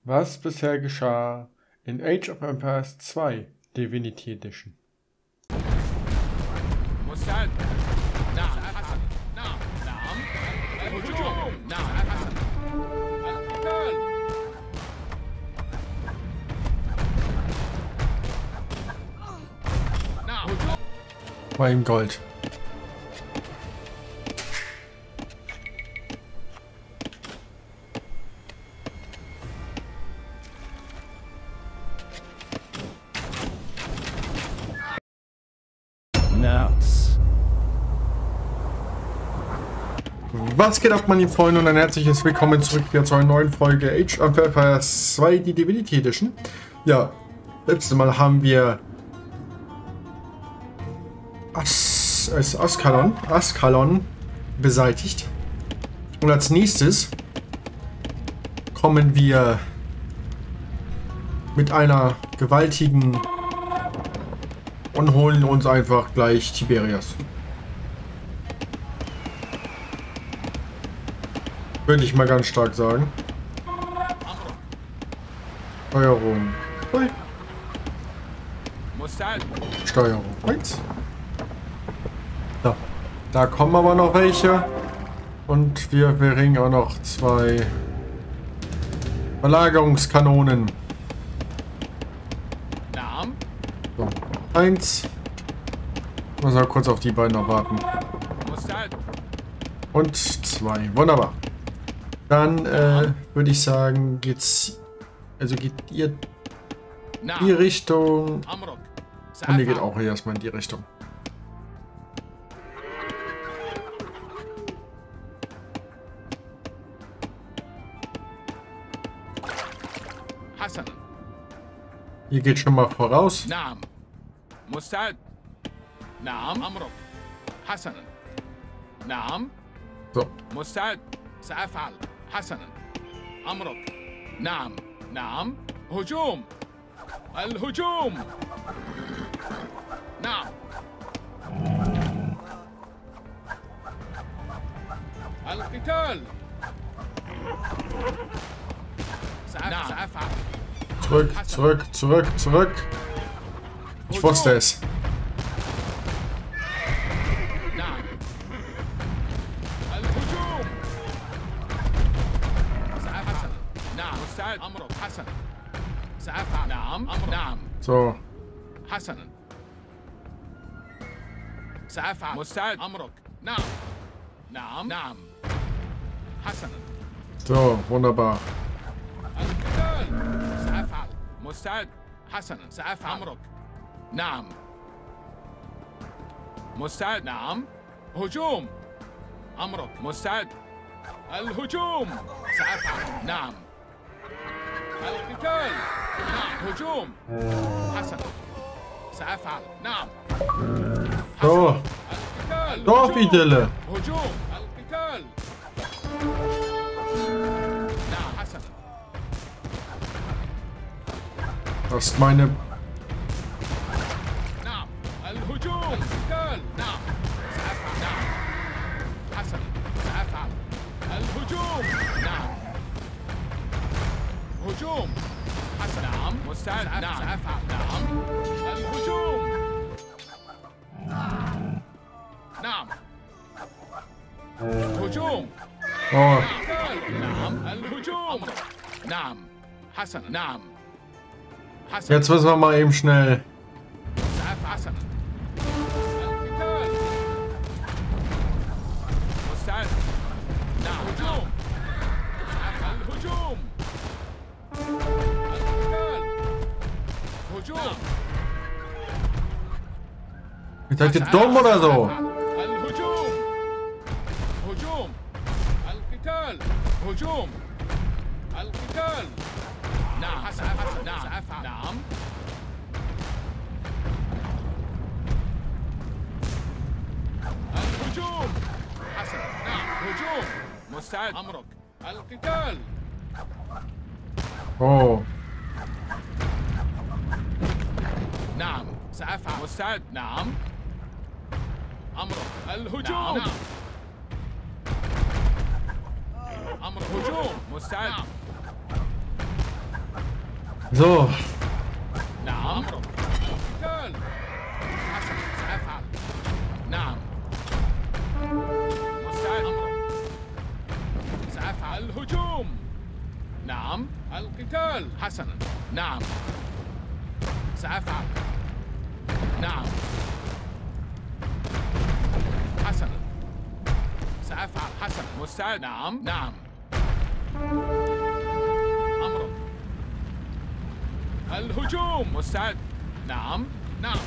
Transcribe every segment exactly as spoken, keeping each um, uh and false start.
Was bisher geschah in Age of Empires zwei Divinity Edition. مستعد. نعم حسن. نعم نعم. الهجوم. نعم حسن. القتال. نعم هجوم. War ihm Gold. Was geht ab, meine Freunde, und ein herzliches Willkommen zurück hier zu einer neuen Folge Age of Empires zwei, die Divinity Edition. Ja, letztes Mal haben wir As As Askalon, Askalon beseitigt. Und als nächstes kommen wir mit einer gewaltigen und holen uns einfach gleich Tiberias. Würde ich mal ganz stark sagen. Steuerung. Ui. Steuerung eins. So. Da kommen aber noch welche. Und wir bringen auch noch zwei Verlagerungskanonen. So. Eins. Muss mal kurz auf die beiden noch warten. Und zwei. Wunderbar. Dann äh, würde ich sagen, geht's. Also geht ihr die Richtung. Und ihr geht auch erstmal in die Richtung. Ihr geht schon mal voraus. So. سأفعل حسنا أمرك نعم نعم هجوم الهجوم نعم القتال سأفعل Zurück, zurück, zurück, zurück. Ich wusste es. So. حسنا سأفعل مستعد أمرك نعم نعم نعم حسنا So, wunderbar. القتال سأفعل مستعد حسنا سأفعل أمرك نعم مستعد نعم هجوم أمرك مستعد الهجوم سأفعل نعم القتال نعم هجوم حسنا سأفعل نعم So. Dorfidylle. هجوم القتال نعم حسنا Das ist meine. نعم الهجوم القتال نعم سأفعل نعم حسنا سأفعل الهجوم نعم هجوم حسنا نعم مستعد نعم سأفعل نعم الهجوم نعم هجوم Oh. نعم الهجوم نعم حسنا نعم حسنا Jetzt müssen wir mal eben schnell. سأفعل حسنا القتال مستعد نعم هجوم سأفعل الهجوم القتال هجوم Seid ihr dumm oder so? الهجوم هجوم القتال هجوم القتال نعم سأفعل نعم سأفعل نعم الهجوم حسن نعم هجوم مستعد أمرك القتال Oh. نعم سأفعل مستعد نعم أمرك الهجوم نعم. أمر هجوم مستعد So. نعم. القتال. حسنا سأفعل. نعم. مستعد. أمرك. سأفعل. الهجوم. نعم. القتال. حسنا. نعم. سأفعل. نعم. حسنا. سأفعل. حسنا. مستعد. نعم. نعم. أمرك. الهجوم. مستعد. نعم. نعم.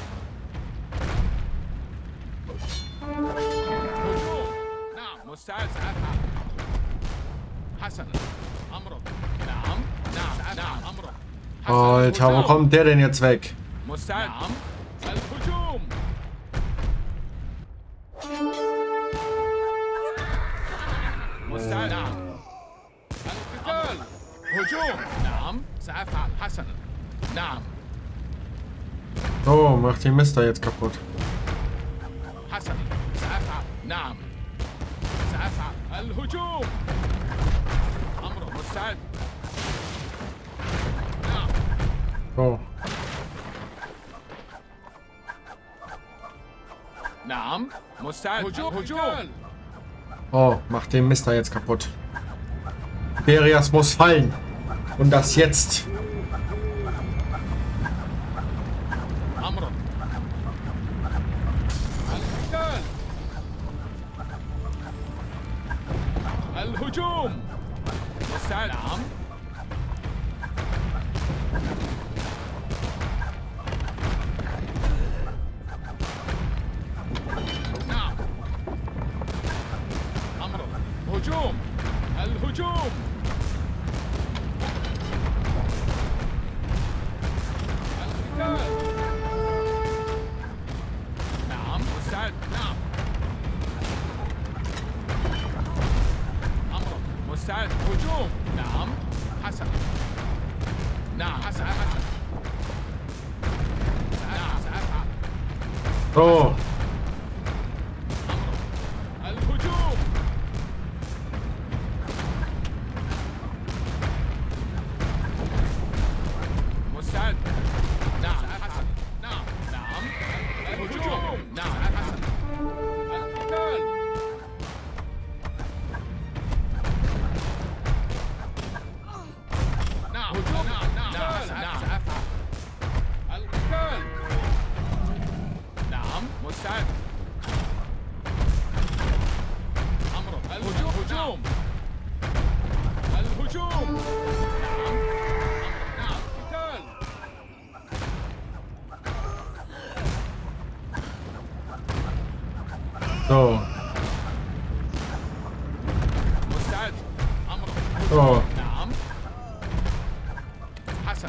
هجوم. نعم. مستعد. سأفعل. حسنا. أمرك. نعم. نعم. نعم. أمرك. Alter, wo kommt der denn jetzt weg? مستعد. نعم. الهجوم. مستعد. نعم. القتال. هجوم. نعم. سأفعل. حسنا. نعم. Oh, macht die Mister jetzt kaputt. حسنا. سأفعل. نعم. سأفعل. الهجوم. أمر. مستعد. نعم. Oh. نعم. مستعد. هجوم. هجوم. Oh, macht den Mister jetzt kaputt. Berias muss fallen. Und das jetzt. أمر. القتال. الهجوم. مستعد. نعم. نعم. أمر. هجوم. الهجوم. القتال. نعم. مستعد. نعم. أمر. مستعد. هجوم. نعم. حسن. نعم. حسن. حسن. نعم. سأفعل. Oh. أمر. الهجوم. مستعد. نعم. حسن. نعم. نعم. الهجوم. نعم. حسن. القتال. نعم. هجوم. نعم. نعم. نعم. سأفعل. القتال. نعم. مستعد. أمر. الهجوم. هجوم. الهجوم. نعم. أمر. نعم. قتال. So. مستعد. أمر. Oh. نعم. حسن.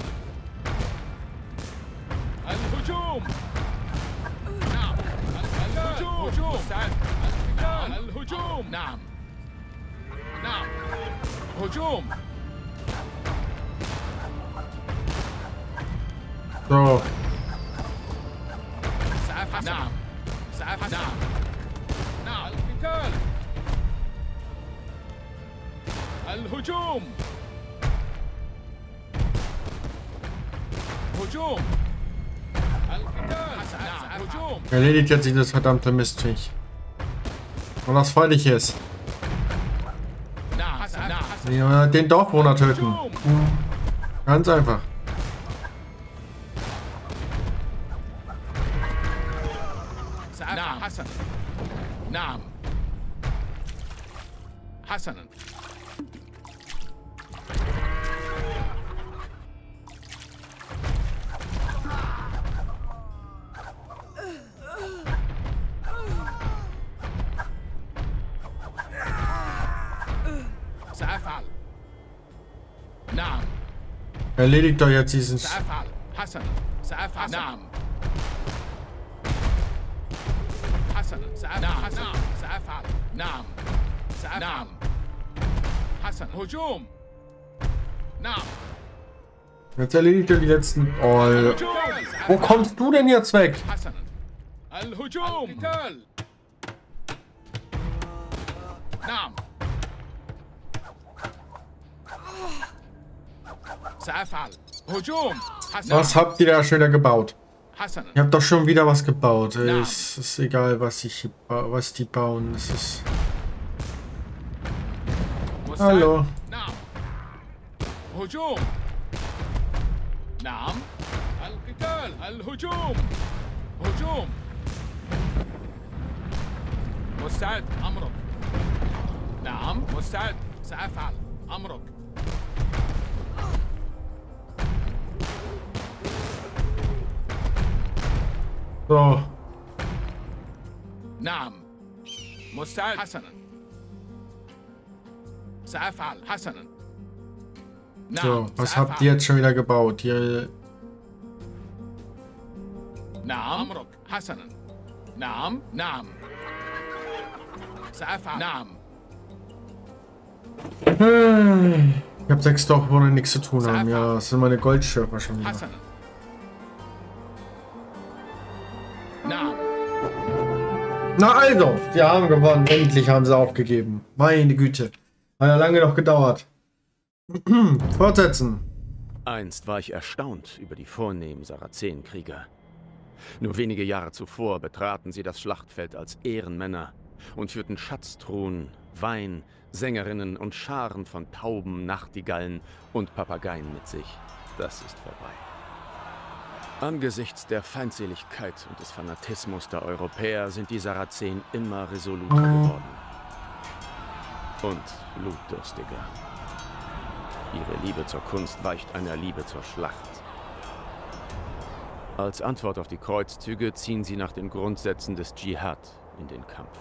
الهجوم. نعم. الهجوم. هجوم. مستعد. القتال. الهجوم. نعم. نعم. هجوم. So. سأفعل. نعم. سأفعل. نعم. نعم. القتال. الهجوم. هجوم. القتال. نعم. هجوم. Erledigt jetzt dieses verdammte Mistviech. Und das freilich ist. نعم. نعم. Ja, den Dorfbewohner töten. هجوم. Ganz einfach. نعم. حسنا. نعم. حسنا. سأفعل. نعم. Erledigt doch jetzt diesen... سأفعل. حسنا. سأفعل. نعم. حسنا. سأفعل. نعم. سأفعل. نعم. سأفعل. نعم. حسنا. هجوم. نعم. Jetzt erledigt er die letzten... Oh, الهجوم. wo kommst du denn jetzt weg? حسنا. الهجوم. القتال. نعم. سأفعل. Was habt ihr da schon wieder gebaut? Ihr habt doch schon wieder was gebaut. Es ist egal, was ich was die bauen. Es ist. Hallo. مستعد أمرك. نعم مستعد سأفعل أمرك. So. نعم مستعد حسنا سأفعل حسنا. So, was habt ihr jetzt schon wieder gebaut? Ihr نعم أمرك حسنا. نعم نعم سأفعل. نعم. Ich habe sechs Dorf, wo nichts zu tun haben. Ja, das sind meine Goldschürfer schon wieder. Na also, wir haben gewonnen. Endlich haben sie aufgegeben. Meine Güte. Hat ja lange noch gedauert. Fortsetzen. Einst war ich erstaunt über die vornehmen Sarazenenkrieger. Nur wenige Jahre zuvor betraten sie das Schlachtfeld als Ehrenmänner und führten Schatztruhen, Wein, Sängerinnen und Scharen von Tauben, Nachtigallen und Papageien mit sich. Das ist vorbei. Angesichts der Feindseligkeit und des Fanatismus der Europäer sind die Sarazenen immer resoluter geworden. Und blutdürstiger. Ihre Liebe zur Kunst weicht einer Liebe zur Schlacht. Als Antwort auf die Kreuzzüge ziehen sie nach den Grundsätzen des Dschihad in den Kampf.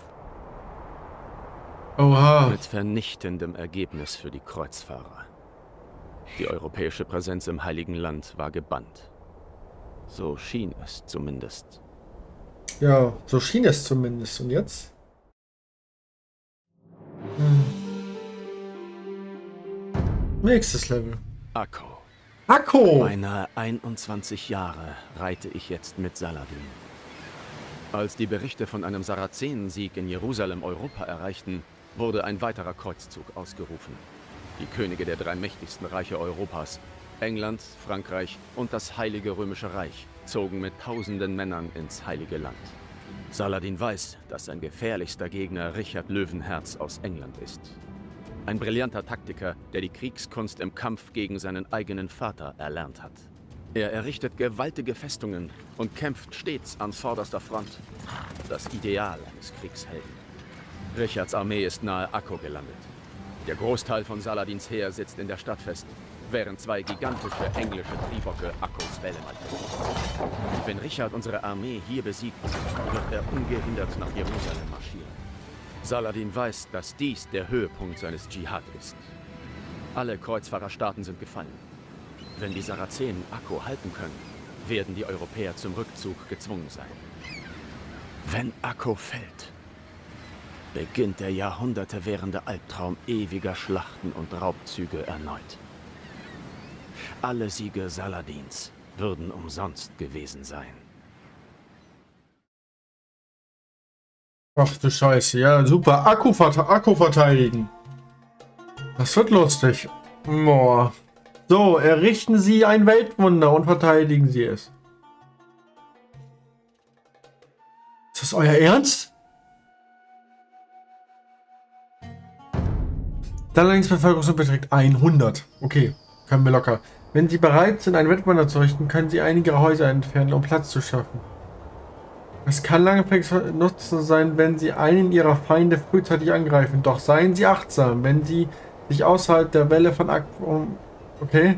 Oha. Mit vernichtendem Ergebnis für die Kreuzfahrer. Die europäische Präsenz im Heiligen Land war gebannt. So schien es zumindest. Ja, so schien es zumindest. Und jetzt? Hm. Nächstes Level. Akko. Akko! Beinahe einundzwanzig Jahre reite ich jetzt mit Saladin. Als die Berichte von einem Sarazenensieg in Jerusalem Europa erreichten, wurde ein weiterer Kreuzzug ausgerufen. Die Könige der drei mächtigsten Reiche Europas, England, Frankreich und das Heilige Römische Reich, zogen mit tausenden Männern ins Heilige Land. Saladin weiß, dass sein gefährlichster Gegner Richard Löwenherz aus England ist. Ein brillanter Taktiker, der die Kriegskunst im Kampf gegen seinen eigenen Vater erlernt hat. Er errichtet gewaltige Festungen und kämpft stets an vorderster Front. Das Ideal eines Kriegshelden. Richards Armee ist nahe Akko gelandet. Der Großteil von Saladins Heer sitzt in der Stadt fest, während zwei gigantische englische Tribocke Akkos Wellen halten. Wenn Richard unsere Armee hier besiegt, wird er ungehindert nach Jerusalem marschieren. Saladin weiß, dass dies der Höhepunkt seines Dschihad ist. Alle Kreuzfahrerstaaten sind gefallen. Wenn die Sarazenen Akko halten können, werden die Europäer zum Rückzug gezwungen sein. Wenn Akko fällt, beginnt der Jahrhunderte währende Albtraum ewiger Schlachten und Raubzüge erneut. Alle Siege Saladins würden umsonst gewesen sein. Ach du Scheiße, ja super. Akku, Akku verteidigen. Das wird lustig. Boah. So, errichten Sie ein Weltwunder und verteidigen Sie es. Ist das euer Ernst? Saladins Bevölkerung beträgt hundert. Okay, können wir locker. Wenn Sie bereit sind, ein Weltwunder zu richten, können Sie einige Häuser entfernen, um Platz zu schaffen. Es kann langfristig Nutzen sein, wenn Sie einen Ihrer Feinde frühzeitig angreifen. Doch seien Sie achtsam, wenn Sie sich außerhalb der Welle von Akko... Okay.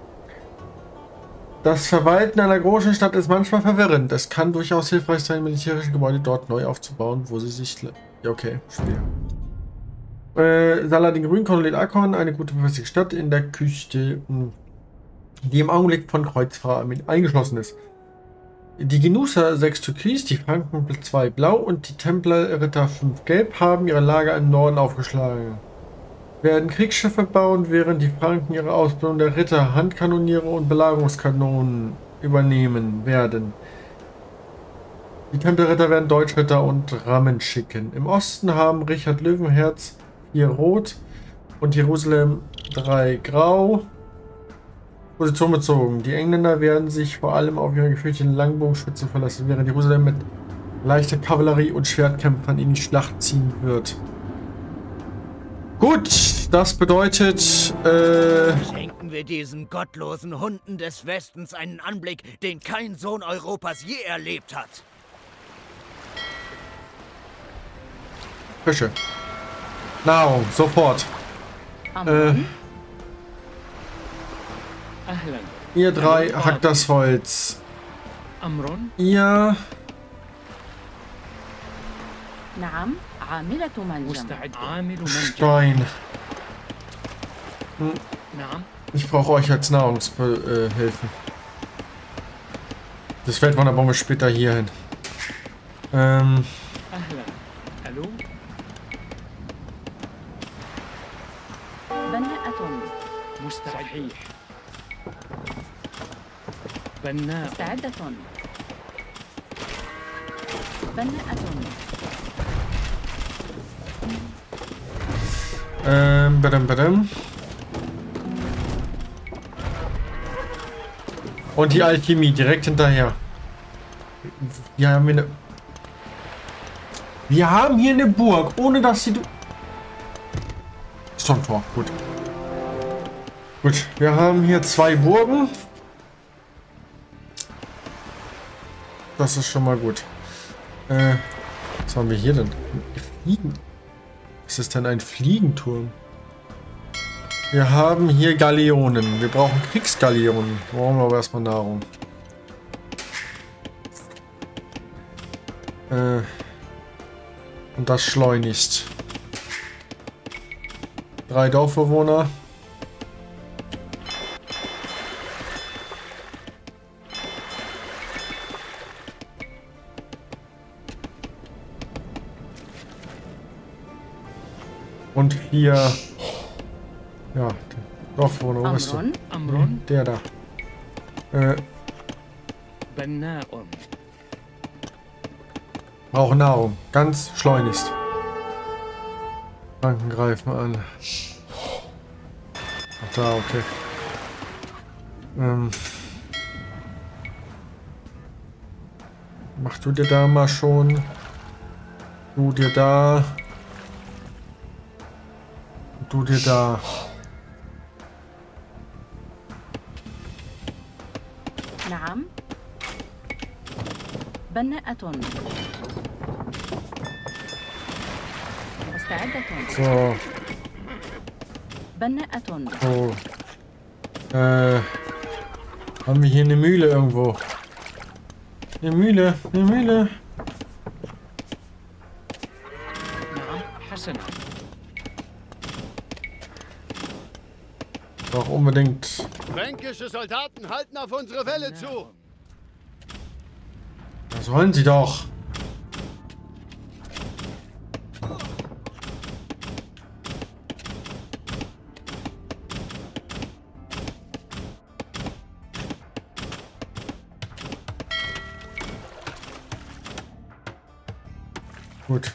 Das Verwalten einer großen Stadt ist manchmal verwirrend. Es kann durchaus hilfreich sein, militärische Gebäude dort neu aufzubauen, wo sie sich... Ja, okay, Spiel. Äh, Saladin Grün kontrolliert Akkon, eine gute befestigte Stadt in der Küste, die im Augenblick von Kreuzfahrern eingeschlossen ist. Die Genuser sechs Türkis, die Franken zwei Blau und die Templer Ritter fünf Gelb haben ihre Lager im Norden aufgeschlagen. Werden Kriegsschiffe bauen, während die Franken ihre Ausbildung der Ritter, Handkanoniere und Belagerungskanonen übernehmen werden. Die Tempelritter werden Deutschritter und Rammen schicken. Im Osten haben Richard Löwenherz vier Rot und Jerusalem drei Grau. Position bezogen. Die Engländer werden sich vor allem auf ihre gefürchteten Langbogenschützen verlassen, während Jerusalem mit leichter Kavallerie und Schwertkämpfern in die Schlacht ziehen wird. Gut, das bedeutet, äh... schenken wir diesen gottlosen Hunden des Westens einen Anblick, den kein Sohn Europas je erlebt hat. Fische. Nahrung, sofort. Äh, ihr drei hackt das Holz. Ihr... Stein. Hm. Ich brauche euch als Nahrungshilfen. Das Feld von der Bombe später hier hin. Ähm... Ähm, badam, badam. Und die Alchemie direkt hinterher. Wir haben hier eine... Wir haben hier eine Burg, ohne dass sie... Stormtor, gut. Gut, wir haben hier zwei Burgen. Das ist schon mal gut. Äh, was haben wir hier denn? Fliegen. Was ist denn ein Fliegenturm? Wir haben hier Galeonen. Wir brauchen Kriegsgaleonen. Brauchen wir aber erstmal Nahrung. Äh, und das schleunigst. Drei Dorfbewohner. Und hier, ja, der Dorfbewohner, wo bist du? Amron? Der da. Äh, brauchen Nahrung, ganz schleunigst. Banken greifen an. Ach da, okay. Ähm. Mach du dir da mal schon. Du dir da. Du dir da. نعم. بناءة. مستعدة. So. بناءة. So. Äh. Haben wir hier eine Mühle irgendwo? Eine Mühle, eine Mühle. Doch unbedingt. Fränkische Soldaten halten auf unsere Welle zu. Das sollen sie doch. Gut.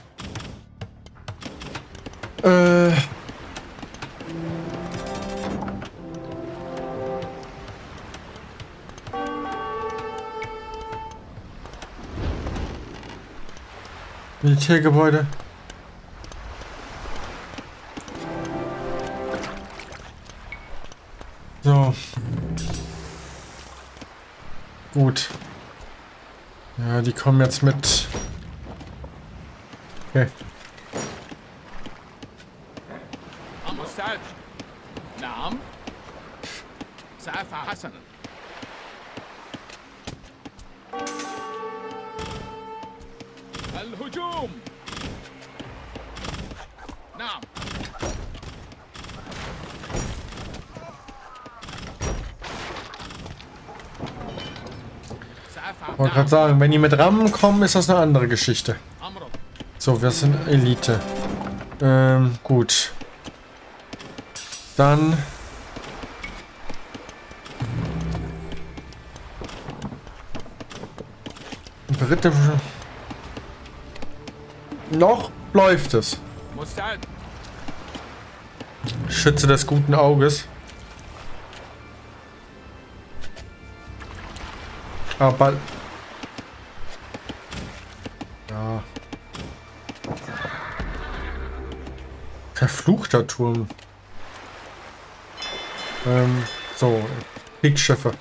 Äh. Militärgebäude. So. Gut. Ja, die kommen jetzt mit. Okay. نعم سأفعل حسنا الهجوم نعم Ich wollte gerade sagen, wenn die mit Rammen kommen, ist das eine andere Geschichte. So, wir sind Elite. Ähm, gut. Dann... Britische... Noch läuft es. Schütze des guten Auges. Aber... Ja. Verfluchter Turm. Ähm, so. Kriegsschiffe.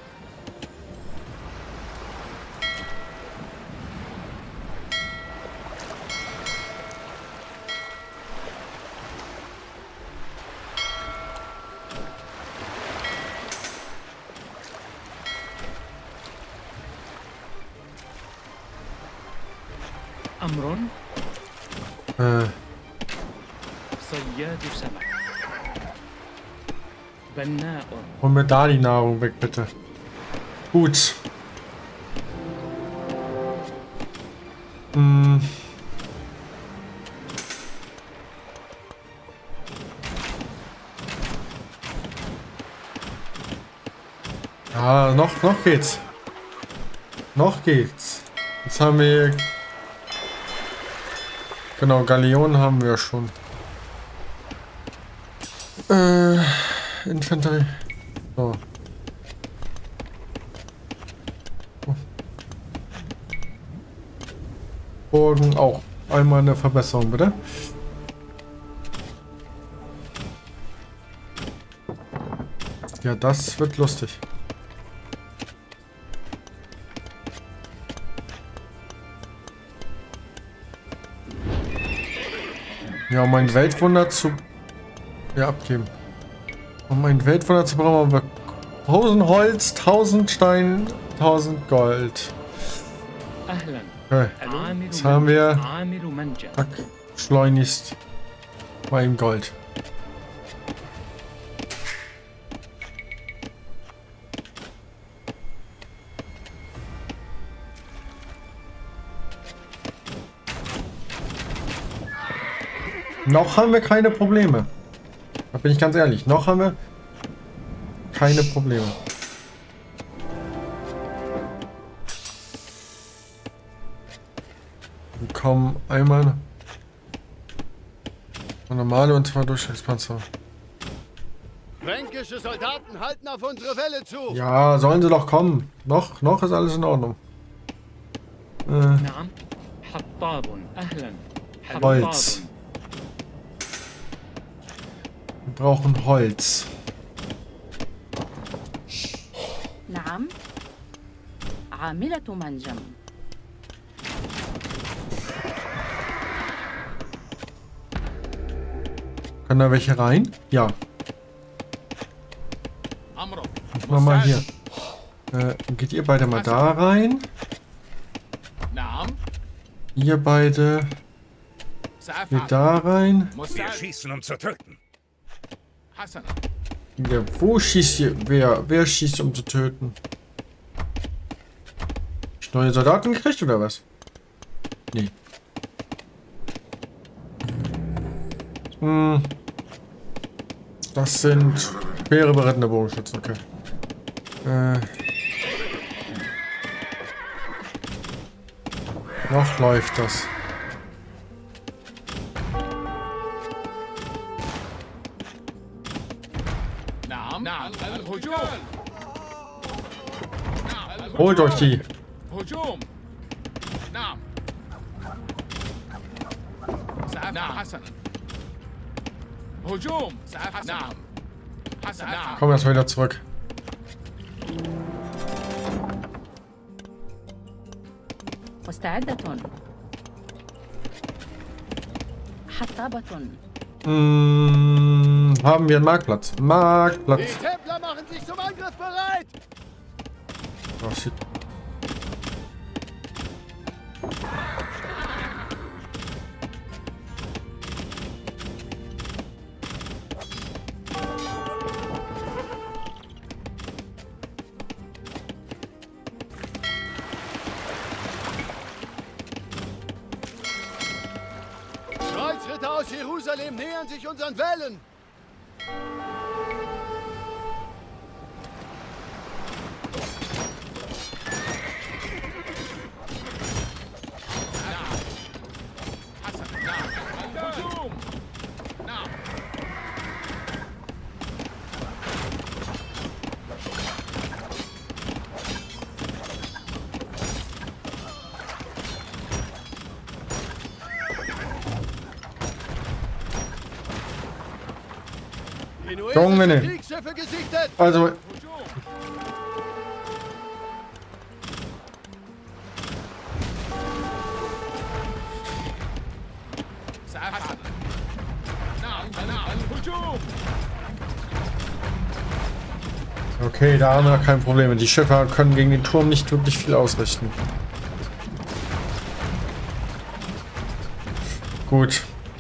أمر Äh, صياد سمك بناء hol mir da die Nahrung weg, bitte. Gut. Hm. Ja, noch, noch geht's. Noch geht's. Jetzt haben wir... Genau, Galeonen haben wir schon. Äh, Infanterie. So. Oh. Burgen auch. Einmal eine Verbesserung, bitte. Ja, das wird lustig. Ja, um ein Weltwunder zu... Ja, abgeben. Um ein Weltwunder zu brauchen, wir tausend Holz, tausend Stein, tausend Gold. Okay. Jetzt haben wir... Zack, schleunigst mal im Gold. Noch haben wir keine Probleme. Da bin ich ganz ehrlich. Noch haben wir keine Probleme. Wir kommen einmal normale und zwei Durchschnittspanzer. Fränkische Soldaten halten auf unsere Welle zu. Ja, sollen sie doch kommen. Noch, noch ist alles in Ordnung. Äh, Holz. Wir brauchen Holz. نعم عاملة منجم Können da welche rein? Ja. Machen wir mal hier. Äh, geht ihr beide mal da rein? Ihr beide geht da rein. Wir schießen, um zu töten. Ja, wo schießt ihr? Wer? Wer schießt, um zu töten? Hast du neue Soldaten gekriegt oder was? Nee. Hm. Das sind schwere berettende Bogenschützen, okay. Äh. Noch läuft das. Holt euch die. Komm erst wieder zurück. مستعدة حطابة. Hm, haben wir einen Marktplatz? Marktplatz. Die Templer machen sich zum Angriff bereit. Oh, shit. Kreuzritter aus Jerusalem nähern sich unseren Wellen. Junge, ne. Kriegsschiffe gesichtet! Also, سأفعل. نعم نعم الهجوم. okay, da haben wir kein Problem. Die Schiffe können gegen den Turm nicht wirklich viel ausrichten. Gut.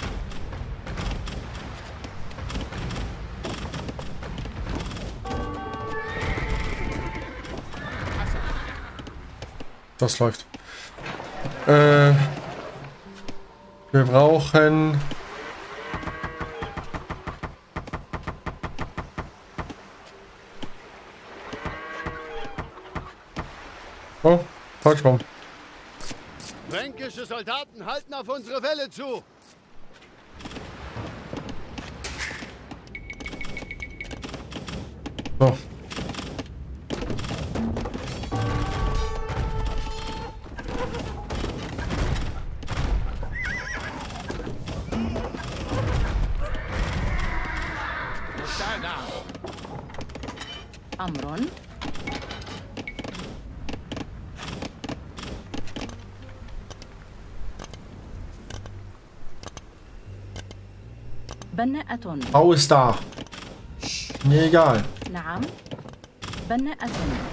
Das läuft. Äh, wir brauchen... Oh, falsch rum. Fränkische Soldaten halten auf unsere Welle zu. So. أمر. بناءة. Bau ist da. Mir egal. نعم. بناءة.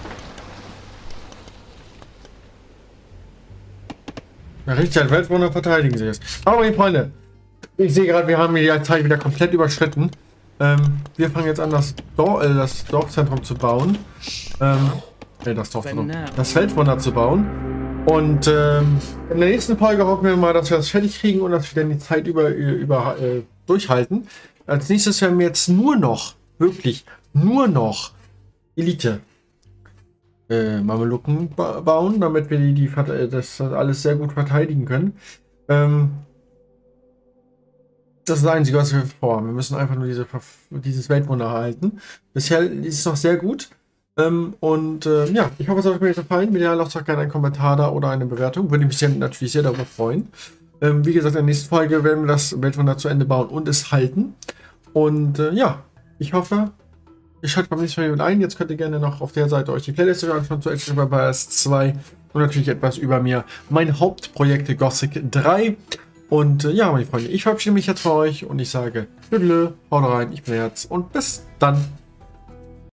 Na, richtig, Weltwunder verteidigen sie jetzt. Aber die Freunde, ich sehe gerade, wir haben hier die Zeit wieder komplett überschritten. Ähm, wir fangen jetzt an, das, Dor äh, das Dorfzentrum zu bauen. Ähm, äh, das Dorfzentrum. Das Weltwunder zu bauen. Und ähm, in der nächsten Folge hoffen wir mal, dass wir das fertig kriegen und dass wir dann die Zeit über, über äh, durchhalten. Als nächstes werden wir jetzt nur noch, wirklich nur noch Elite äh, Mamelucken ba bauen, damit wir die, die das alles sehr gut verteidigen können. Ähm, das ist das Einzige, was wir vorhaben. Wir müssen einfach nur diese, dieses Weltwunder erhalten. Bisher ist es noch sehr gut. Ähm, und äh, ja, ich hoffe, es hat euch gefallen. Wenn ja, lasst doch gerne einen Kommentar da oder eine Bewertung. Würde mich sehr, natürlich sehr darüber freuen. Ähm, wie gesagt, in der nächsten Folge werden wir das Weltwunder zu Ende bauen und es halten. Und äh, ja, ich hoffe, ihr schaltet beim nächsten Mal mit ein. Jetzt könnt ihr gerne noch auf der Seite euch die Playlist anschauen zu Age of Empires zwei und natürlich etwas über mir, mein Hauptprojekt Gothic drei. Und äh, ja, meine Freunde, ich verabschiede mich jetzt von euch und ich sage, tschüss, haut rein, ich bin Herz und bis dann.